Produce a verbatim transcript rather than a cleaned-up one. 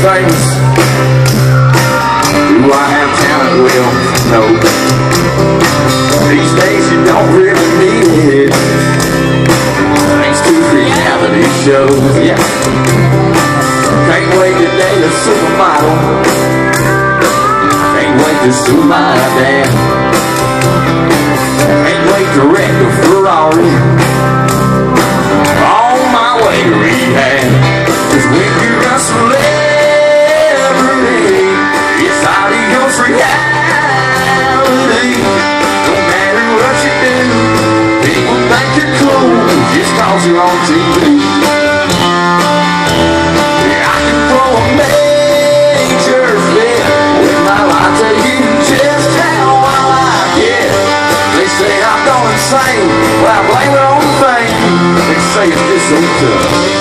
famous. Do I have talent? Well, no. These days you don't really need it, thanks to reality shows. Yeah. Can't wait to date a supermodel, can't wait to sue my dad, can't wait to wreck a Ferrari on my way to rehab. Cause when you're a celebrity, it's adios reality. No matter what you do, people think you're cool just cause you're on T V. Yeah, I can throw a major fit with my life, tell you just how I like it. They say I'm going insane, well I blame it on the fame. They say it's just so tough.